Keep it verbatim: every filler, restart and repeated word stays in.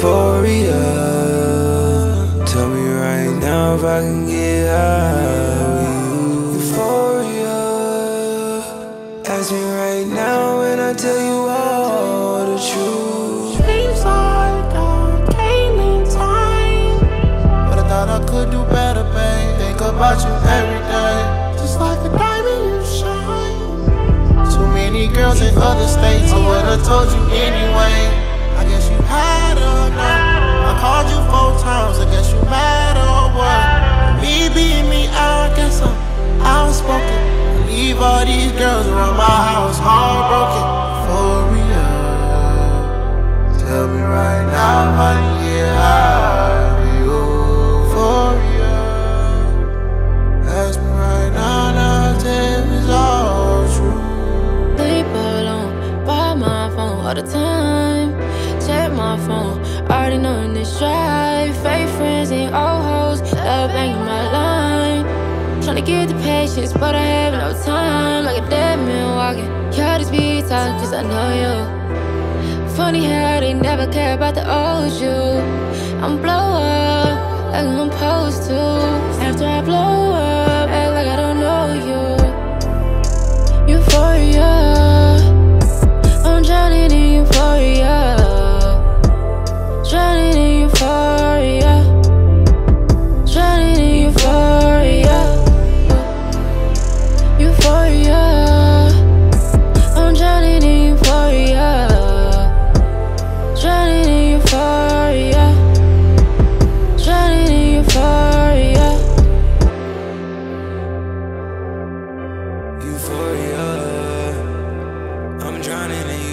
Euphoria. Tell me right now if I can get high with you. Euphoria. Ask me right now and I tell you all the truth. Seems like I came in time, but I thought I could do better, babe. Think about you every day, just like a diamond you shine. Too many girls in other states, I would've told you anyway. I guess you had enough. I called you four times, I guess you mad or what? Me being me, I guess I'm outspoken. Leave all these girls around my house heartbroken. Euphoria. Tell me right now, honey, yeah, I you. Euphoria. Ask me right now, now tell me it's all true. Sleep alone, by my phone all the time. Check my phone, already knowing this drive. Fake friends and old hoes, love banging my line. Tryna get the patience, but I have no time. Like a dead man walking, y'all just be talking cause I know you. Funny how they never care about the old you. I'm blow up, like I'm supposed to. After I blow up, act like I don't know you. Euphoria, I'm drowning in euphoria. Drowning in euphoria. Drowning in euphoria. Euphoria, I'm drowning in euphoria. Drowning in euphoria. Drowning in euphoria. Euphoria. I'm drowning in